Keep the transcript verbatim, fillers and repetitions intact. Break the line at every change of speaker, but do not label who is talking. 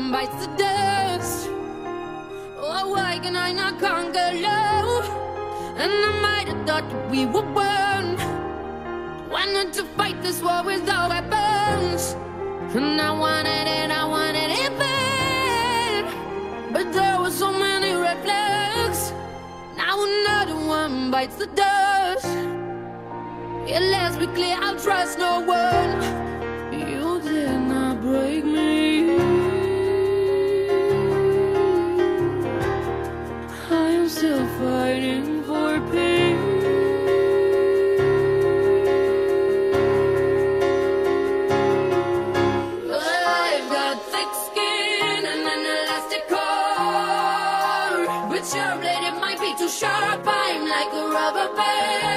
one bites the dust. Oh, why can I not conquer love? And I might have thought that we were one. Why not to fight this war without weapons? And I wanted it, I wanted it bad, but there were so many red flags. Now another one bites the dust. Yeah, let's be clear, I'll trust no one. You did not break me. I am still fighting for peace. I've got thick skin and an elastic core, but your blade, it might be too sharp. I'm like a rubber band.